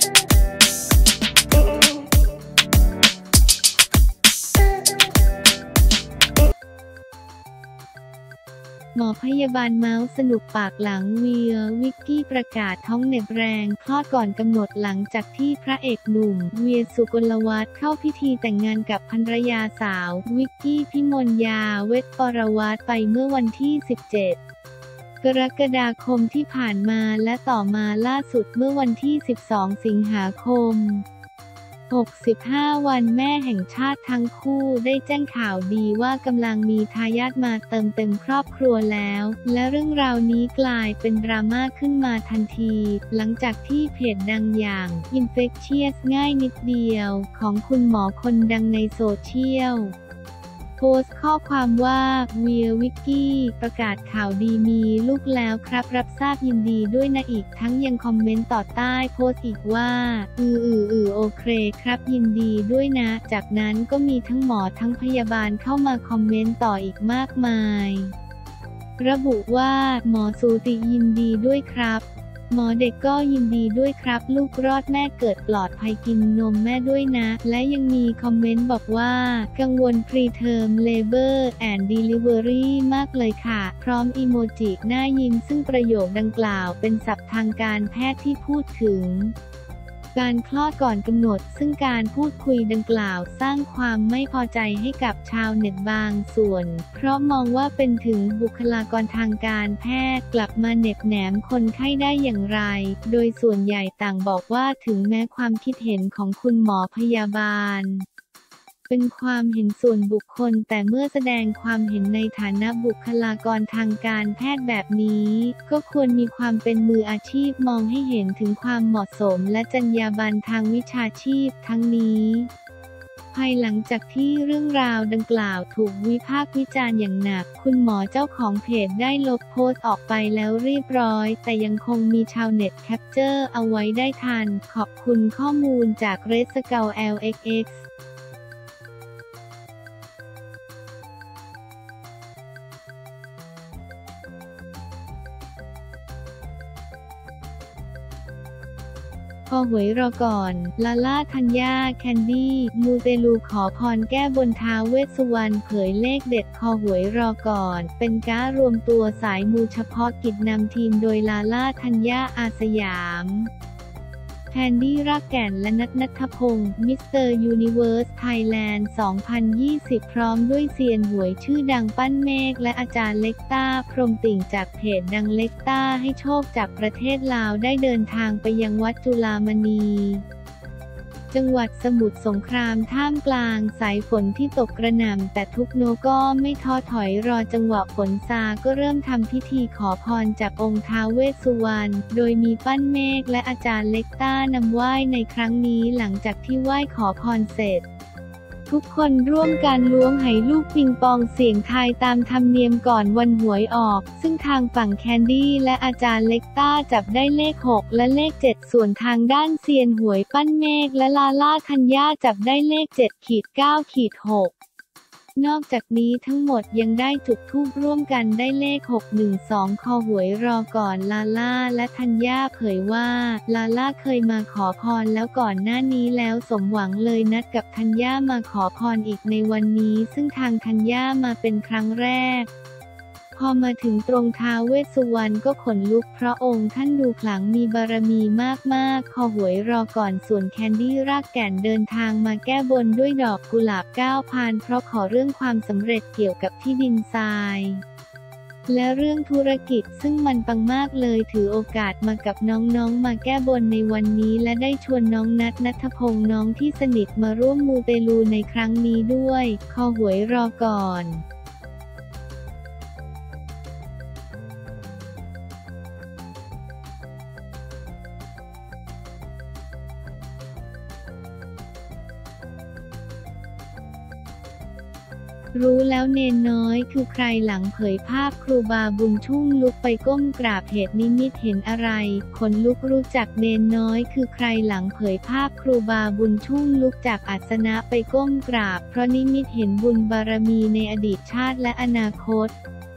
หมอพยาบาลเมาส์สนุกปากหลังวิกกี้ประกาศท้องเหน็บแรงคลอดก่อนกำหนดหลังจากที่พระเอกหนุ่มเวียสุกลวัฒน์เข้าพิธีแต่งงานกับภรรยาสาววิกกี้พิมลยาเวชปรวัตรไปเมื่อวันที่ 17 กรกฎาคมที่ผ่านมาและต่อมาล่าสุดเมื่อวันที่ 12 สิงหาคม 65 วันแม่แห่งชาติทั้งคู่ได้แจ้งข่าวดีว่ากำลังมีทายาทมาเติมเต็มครอบครัวแล้วและเรื่องราวนี้กลายเป็นดราม่าขึ้นมาทันทีหลังจากที่เพจดังอย่าง Infectious ง่ายนิดเดียวของคุณหมอคนดังในโซเชียลโพสต์ข้อความว่าวิกกี้ประกาศข่าวดีมีลูกแล้วครับรับทราบยินดีด้วยนะอีกทั้งยังคอมเมนต์ต่อใต้โพสต์อีกว่าโอเคครับยินดีด้วยนะจากนั้นก็มีทั้งหมอทั้งพยาบาลเข้ามาคอมเมนต์ต่ออีกมากมายระบุว่าหมอสูติยินดีด้วยครับหมอเด็กก็ยินดีด้วยครับลูกรอดแม่เกิดปลอดภัยกินนมแม่ด้วยนะและยังมีคอมเมนต์บอกว่ากังวล Preterm Labor and Delivery มากเลยค่ะพร้อมอีโมจิหน้ายิ้มซึ่งประโยคดังกล่าวเป็นศัพท์ทางการแพทย์ที่พูดถึงการคลอดก่อนกำหนดซึ่งการพูดคุยดังกล่าวสร้างความไม่พอใจให้กับชาวเน็ตบางส่วนเพราะมองว่าเป็นถึงบุคลากรทางการแพทย์กลับมาเหน็บแหนมคนไข้ได้อย่างไรโดยส่วนใหญ่ต่างบอกว่าถึงแม้ความคิดเห็นของคุณหมอพยาบาลเป็นความเห็นส่วนบุคคลแต่เมื่อแสดงความเห็นในฐานะบุคลากรทางการแพทย์แบบนี้ก็ควรมีความเป็นมืออาชีพมองให้เห็นถึงความเหมาะสมและจรรยาบรรณทางวิชาชีพทั้งนี้ภายหลังจากที่เรื่องราวดังกล่าวถูกวิพากษ์วิจารณ์อย่างหนักคุณหมอเจ้าของเพจได้ลบโพสต์ออกไปแล้วเรียบร้อยแต่ยังคงมีชาวเน็ตแคปเจอร์เอาไว้ได้ทันขอบคุณข้อมูลจากเรสเกล LXXพอหวยรอก่อนลาล่าธัญญาแคนดี้มูเตลูขอพรแก้บนท้าวเวสสุวรรณเผยเลขเด็ดคอหวยรอก่อนเป็นการรวมตัวสายมูเฉพาะกิจนำทีมโดยลาล่าธัญญาอาสยามแคนดี้รากแก่นและณัฐพงศ์มิสเตอร์ยูนิเวิร์สไทยแลนด์ 2020 พร้อมด้วยเซียนหวยชื่อดังปั้นเมฆและอาจารย์เล็กต้าพรหมติ่งจากเพจดังเล็กต้าให้โชคจากประเทศลาวได้เดินทางไปยังวัดจุฬามณีจังหวัดสมุทรสงครามท่ามกลางสายฝนที่ตกกระหน่ำแต่ทุกโนก็ไม่ท้อถอยรอจังหวะฝนซาก็เริ่มทำพิธีขอพรจากองค์ท้าวเวสสุวรรณโดยมีปั้นเมฆและอาจารย์เล็กต้านำไหว้ในครั้งนี้หลังจากที่ไหว้ขอพรเสร็จทุกคนร่วมกันล้วงไหลูกปิงปองเสี่ยงทายตามธรรมเนียมก่อนวันหวยออกซึ่งทางฝั่งแคนดี้และอาจารย์เล็กต้าจับได้เลข 6 และเลข 7 ส่วนทางด้านเซียนหวยปั้นเมฆและลาล่าธัญญาจับได้เลข 7-9-6 นอกจากนี้ทั้งหมดยังได้จุดธูปร่วมกันได้เลข 612 คอหวยรอก่อนลาล่าและธัญญาเผยว่าลาล่าเคยมาขอพรแล้วก่อนหน้านี้แล้วสมหวังเลยนัดกับธัญญามาขอพรอีกในวันนี้ซึ่งทางธัญญามาเป็นครั้งแรกพอมาถึงตรงท้าวเวสสุวรรณก็ขนลุกเพราะองค์ท่านดูขลังมีบารมีมากๆคอหวยรอก่อนส่วนแคนดี้รากแก่นเดินทางมาแก้บนด้วยดอกกุหลาบ9 พานเพราะขอเรื่องความสำเร็จเกี่ยวกับที่ดินทรายและเรื่องธุรกิจซึ่งมันปังมากเลยถือโอกาสมากับน้องๆมาแก้บนในวันนี้และได้ชวนน้องณัฐพงศ์น้องที่สนิทมาร่วมมูเตลูในครั้งนี้ด้วยคอหวยรอก่อนรู้แล้วเนนน้อยคือใครหลังเผยภาพครูบาบุญชุ่มลุกไปก้มกราบเหตุนิมิตเห็นอะไรขนลุกรู้จักเนนน้อยคือใครหลังเผยภาพครูบาบุญชุ่มลุกจากอาสนะไปก้มกราบเพราะนิมิตเห็นบุญบารมีในอดีตชาติและอนาคต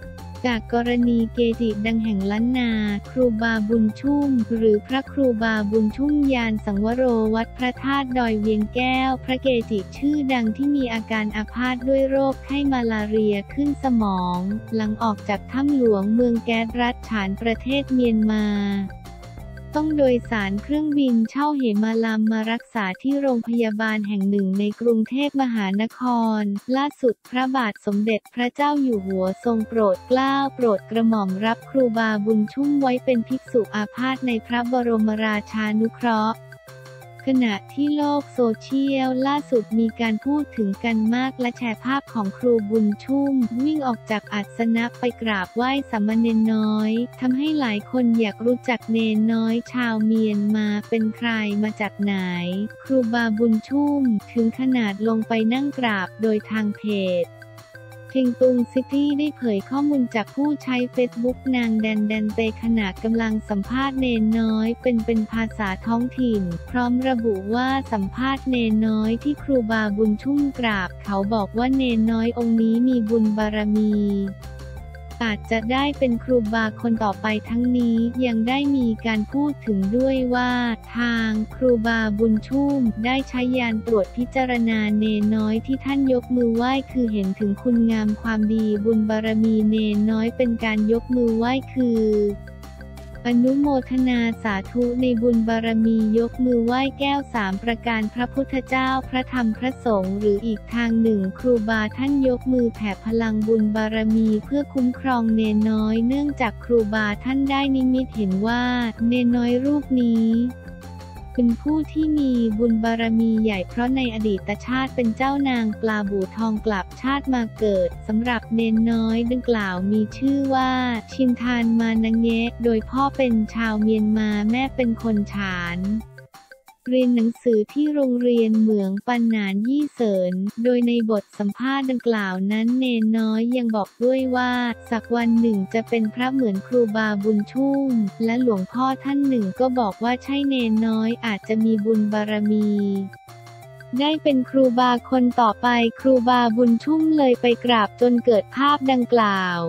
จากกรณีเกจิดังแห่งล้านนาครูบาบุญชุ่มหรือพระครูบาบุญชุ่มยานสังวโรวัดพระธาตุดอยเวียงแก้วพระเกจิชื่อดังที่มีอาการอาพาธด้วยโรคไข้มาลาเรียขึ้นสมองหลังออกจากถ้ำหลวงเมืองแก๊สรัฐฉานประเทศเมียนมาต้องโดยสารเครื่องบินเช่าเหมาลัมมารักษาที่โรงพยาบาลแห่งหนึ่งในกรุงเทพมหานครล่าสุดพระบาทสมเด็จพระเจ้าอยู่หัวทรงโปรดเกล้าโปรดกระหม่อมรับครูบาบุญชุ่มไว้เป็นภิกษุอาพาธในพระบรมราชานุเคราะห์ขณะที่โลกโซเชียลล่าสุดมีการพูดถึงกันมากและแชร์ภาพของครูบุญชุ่มวิ่งออกจากอาสนะไปกราบไหว้สามเณรน้อยทำให้หลายคนอยากรู้จักเนนน้อยชาวเมียนมาเป็นใครมาจากไหนครูบาบุญชุ่มถึงขนาดลงไปนั่งกราบโดยทางเพจเชียงตุงซิตี้ได้เผยข้อมูลจากผู้ใช้เฟซบุ๊กนางแดนเตขณะกำลังสัมภาษณ์เนนน้อยเป็นภาษาท้องถิ่นพร้อมระบุว่าสัมภาษณ์เนนน้อยที่ครูบาบุญชุ่มกราบเขาบอกว่าเนนน้อยองค์นี้มีบุญบารมีอาจจะได้เป็นครูบาคนต่อไปทั้งนี้ยังได้มีการพูดถึงด้วยว่าทางครูบาบุญชุ่มได้ใช้ยานตรวจพิจารณาเนนน้อยที่ท่านยกมือไหว้คือเห็นถึงคุณงามความดีบุญบารมีเนนน้อยเป็นการยกมือไหว้คืออนุโมทนาสาธุในบุญบารมียกมือไหว้แก้ว3ประการพระพุทธเจ้าพระธรรมพระสงฆ์หรืออีกทางหนึ่งครูบาท่านยกมือแผ่พลังบุญบารมีเพื่อคุ้มครองเนนน้อยเนื่องจากครูบาท่านได้นิมิตเห็นว่าเนนน้อยรูปนี้เป็นผู้ที่มีบุญบารมีใหญ่เพราะในอดีตชาติเป็นเจ้านางปลาบู่ทองกลับชาติมาเกิดสำหรับเนนน้อยดังกล่าวมีชื่อว่าชินทานมานังเงะโดยพ่อเป็นชาวเมียนมาแม่เป็นคนฉานเรียนหนังสือที่โรงเรียนเหมืองปันหนานยี่เสินโดยในบทสัมภาษณ์ดังกล่าวนั้นเนนน้อยยังบอกด้วยว่าสักวันหนึ่งจะเป็นพระเหมือนครูบาบุญชุ่มและหลวงพ่อท่านหนึ่งก็บอกว่าใช่เนนน้อยอาจจะมีบุญบารมีได้เป็นครูบาคนต่อไปครูบาบุญชุ่มเลยไปกราบจนเกิดภาพดังกล่าว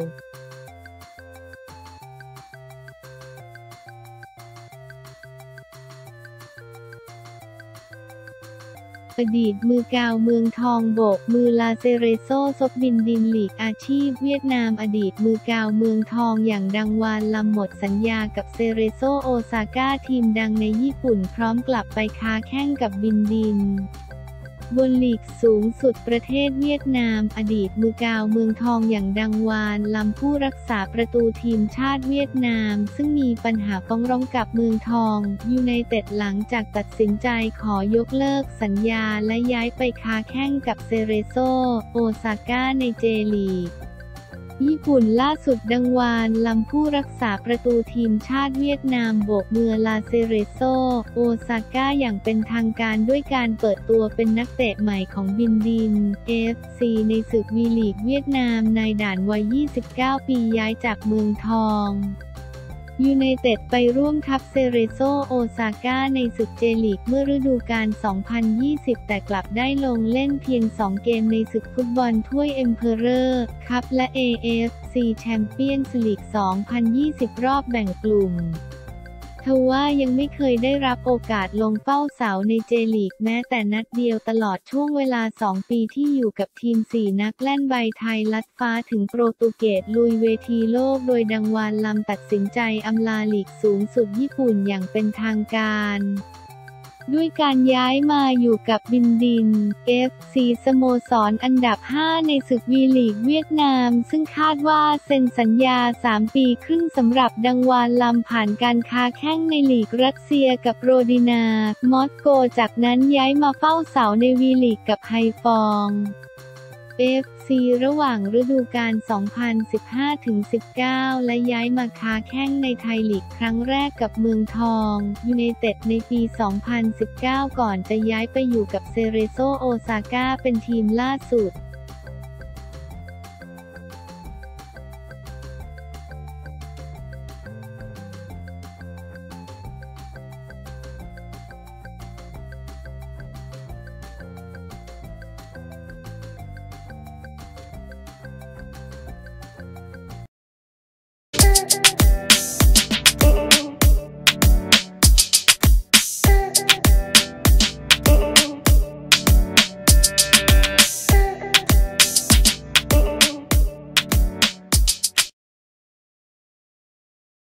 อดีตมือกาวเมืองทองโบกมือลาเซเรโซซบบินดินลีกอาชีพเวียดนามอดีตมือกาวเมืองทองอย่างดังวานลำหมดสัญญากับเซเรโซโอซาก้าทีมดังในญี่ปุ่นพร้อมกลับไปค้าแข้งกับบินดินบนลีกสูงสุดประเทศเวียดนามอดีตมือกาวเมืองทองอย่างดังวานลำผู้รักษาประตูทีมชาติเวียดนามซึ่งมีปัญหาฟ้องร้องกับเมืองทองยูไนเต็ดหลังจากตัดสินใจขอยกเลิกสัญญาและย้ายไปค้าแข้งกับเซเรโซโอซาก้าในเจลีกญี่ปุ่นล่าสุดดังวานลำผู้รักษาประตูทีมชาติเวียดนามโบกมือลาเซเรโซโอซาก้าอย่างเป็นทางการด้วยการเปิดตัวเป็นนักเตะใหม่ของบินดิน FC ในศึกวีลีกเวียดนามนายด่านวัย 29 ปีย้ายจากเมืองทองยูไนเต็ดไปร่วมทัพเซเรโซโอซาก้าในศึกเจลีกเมื่อฤดูกาล 2020 แต่กลับได้ลงเล่นเพียง 2 เกมในศึกฟุตบอลถ้วยเอ็มเพอเรอร์คัพและ AFC แชมเปี้ยนส์ลีก 2020 รอบแบ่งกลุ่มทว่ายังไม่เคยได้รับโอกาสลงเฝ้าเสาในเจลีกแม้แต่นัดเดียวตลอดช่วงเวลา 2 ปีที่อยู่กับทีม 4 นักแล่นใบไทยลัดฟ้าถึงโปรตุเกสลุยเวทีโลกโดยดังวานลำตัดสินใจอำลาลีกสูงสุดญี่ปุ่นอย่างเป็นทางการด้วยการย้ายมาอยู่กับบินดิน FC สโมสรอันดับ 5 ในศึกวีลีกเวียดนามซึ่งคาดว่าเซ็นสัญญา 3 ปีครึ่งสำหรับดังวานลำผ่านการค้าแข้งในลีกรัสเซียกับโรดินามอสโกจากนั้นย้ายมาเฝ้าเสาในวีลีกกับไฮฟองFC ระหว่างฤดูกาล 2015-19 และย้ายมาค้าแข้งในไทยลีกครั้งแรกกับเมืองทองยูไนเต็ดในปี 2019 ก่อนจะย้ายไปอยู่กับเซเรโซโอซาก้าเป็นทีมล่าสุด